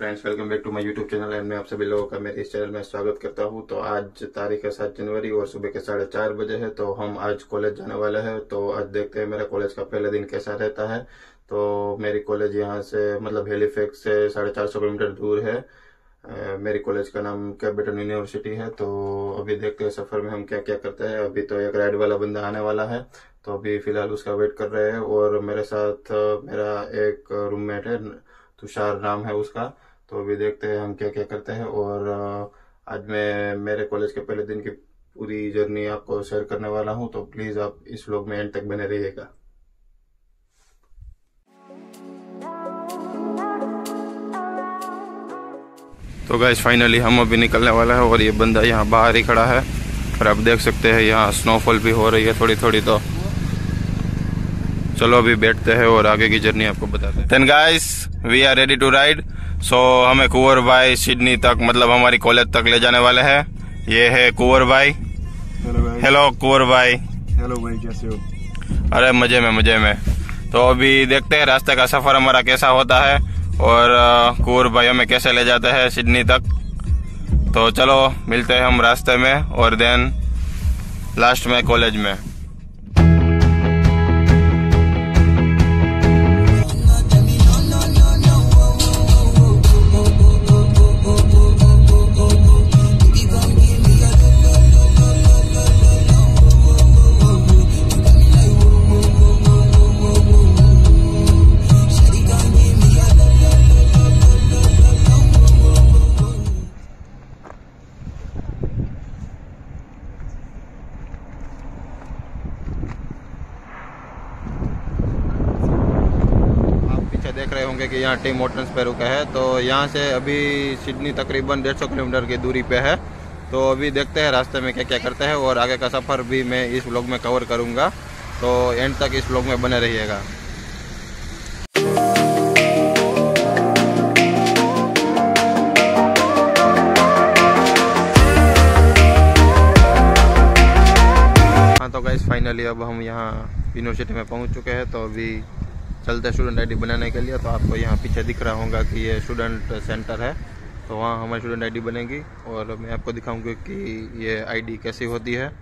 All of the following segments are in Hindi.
Friends, welcome back to my YouTube channel and मैं आप सभी लोगों का मेरे इस चैनल में स्वागत करता हूं। तो आज तारीख है 7 जनवरी और सुबह के 4:30 बजे है। तो हम आज कॉलेज जाने वाले हैं। तो आज देखते हैं मेरा कॉलेज का पहला दिन कैसा रहता है। तो मेरी कॉलेज यहाँ से मतलब हेलीफैक्स से 450 किलोमीटर दूर है। मेरी कॉलेज का नाम कैपिटल यूनिवर्सिटी है। तो अभी देखते हैं सफर में हम क्या क्या करते हैं। अभी तो एक राइड वाला बंदा आने वाला है, तो अभी फिलहाल उसका वेट कर रहे हैं। और मेरे साथ मेरा एक रूममेट है, तुषार नाम है उसका। तो अभी देखते हैं हम क्या क्या करते हैं। और आज मैं मेरे कॉलेज के पहले दिन की पूरी जर्नी आपको शेयर करने वाला हूं। तो प्लीज आप इस व्लॉग में एंड तक बने रहिएगा। तो गाइस फाइनली हम अभी निकलने वाला है और ये बंदा यहाँ बाहर ही खड़ा है और आप देख सकते हैं यहाँ स्नोफॉल भी हो रही है थोड़ी थोड़ी। तो चलो अभी बैठते हैं और आगे की जर्नी आपको बताते हैं। Then guys we are ready to ride. So हमें कुंवर भाई सिडनी तक मतलब हमारी कॉलेज तक ले जाने वाले हैं। ये है कुंवर भाई। हेलो कुंवर भाई। हेलो भाई, कैसे हो? अरे मजे में। तो अभी देखते हैं रास्ते का सफर हमारा कैसा होता है और कुंवर भाई हमें कैसे ले जाते हैं सिडनी तक। तो चलो मिलते हैं हम रास्ते में और देन लास्ट में कॉलेज में। देख रहे होंगे कि यहाँ टिम हॉर्टन्स पे रुका है। तो यहाँ से अभी सिडनी तकरीबन 150 किलोमीटर की दूरी पे है। तो अभी देखते हैं रास्ते में क्या क्या करते हैं और आगे का सफ़र भी मैं इस व्लॉग में कवर करूँगा। तो एंड तक इस व्लॉग में बने रहिएगा। हाँ तो गाइस फाइनली अब हम यहाँ यूनिवर्सिटी में पहुँच चुके हैं। तो अभी चलते स्टूडेंट आईडी बनाने के लिए। तो आपको यहाँ पीछे दिख रहा होगा कि ये स्टूडेंट सेंटर है। तो वहाँ हमारी स्टूडेंट आईडी बनेगी और मैं आपको दिखाऊंगी कि ये आईडी कैसी होती है।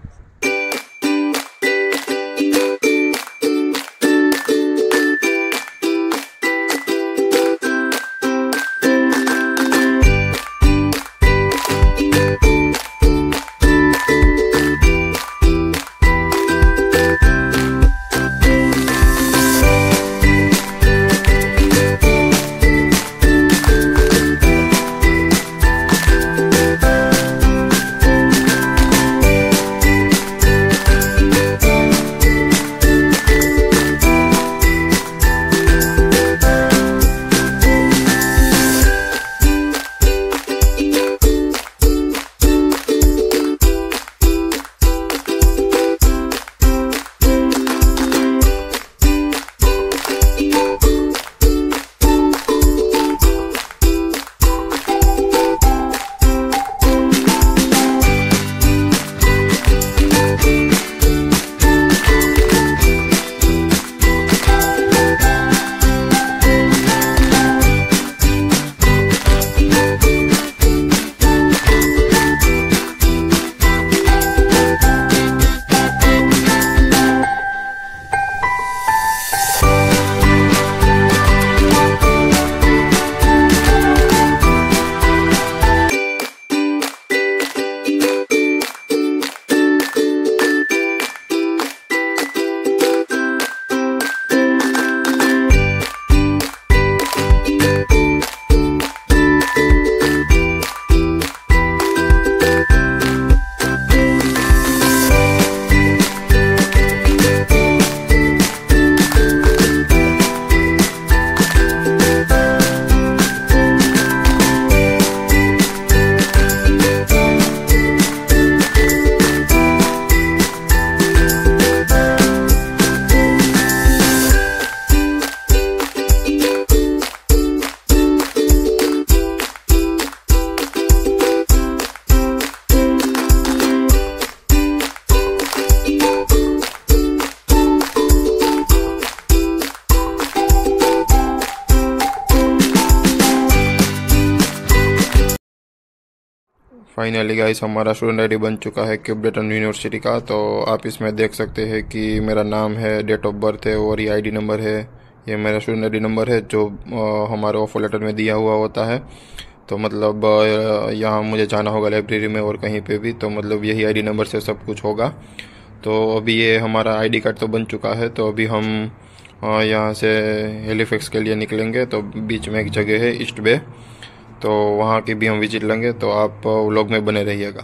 फाइनली गाइस हमारा स्टूडेंट आईडी बन चुका है क्यूबडेटन यूनिवर्सिटी का। तो आप इसमें देख सकते हैं कि मेरा नाम है, डेट ऑफ बर्थ है और ये आईडी नंबर है। ये मेरा स्टूडेंट आईडी नंबर है जो हमारे ऑफर लेटर में दिया हुआ होता है। तो मतलब यहाँ मुझे जाना होगा लाइब्रेरी में और कहीं पे भी, तो मतलब यही आईडी नंबर से सब कुछ होगा। तो अभी ये हमारा आईडी कार्ड तो बन चुका है। तो अभी हम यहाँ से हेलीफैक्स के लिए निकलेंगे। तो बीच में एक जगह है ईस्ट बे, तो वहाँ की भी हम विजिट लेंगे। तो आप व्लॉग में बने रहिएगा।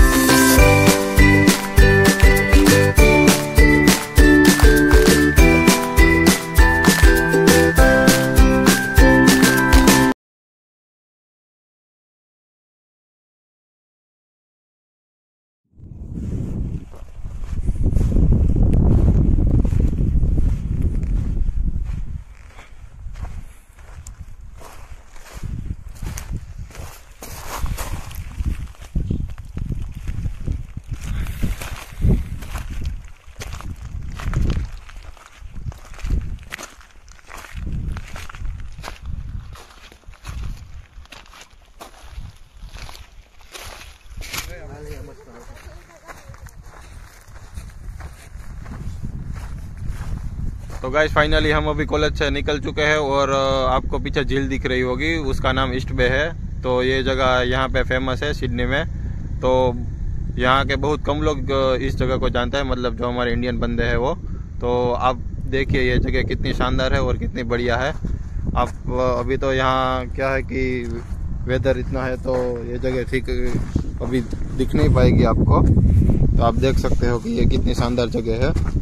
तो गाइस फाइनली हम अभी कॉलेज से निकल चुके हैं और आपको पीछे झील दिख रही होगी, उसका नाम ईस्ट बे है। तो ये जगह यहाँ पे फेमस है सिडनी में। तो यहाँ के बहुत कम लोग इस जगह को जानते हैं, मतलब जो हमारे इंडियन बंदे हैं वो। तो आप देखिए ये जगह कितनी शानदार है और कितनी बढ़िया है। आप अभी तो यहाँ क्या है कि वेदर इतना है तो ये जगह ठीक अभी दिख नहीं पाएगी आपको। तो आप देख सकते हो कि ये कितनी शानदार जगह है।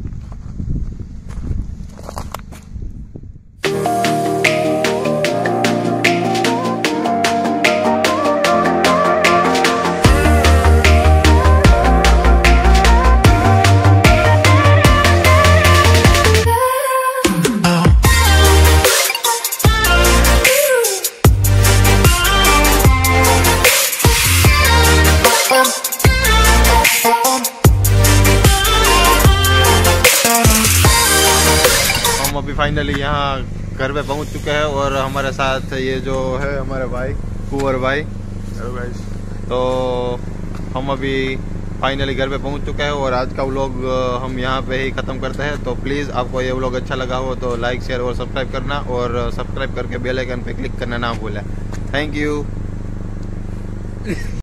अभी फाइनली यहाँ घर पे पहुँच चुके हैं और हमारे साथ ये जो है हमारे भाई कुंवर भाई। Hello guys. तो हम अभी फाइनली घर पे पहुँच चुके हैं और आज का व्लॉग हम यहाँ पे ही ख़त्म करते हैं। तो प्लीज़ आपको ये व्लॉग अच्छा लगा हो तो लाइक शेयर और सब्सक्राइब करना, और सब्सक्राइब करके बेल आइकन पे क्लिक करना ना भूलें। Thank you.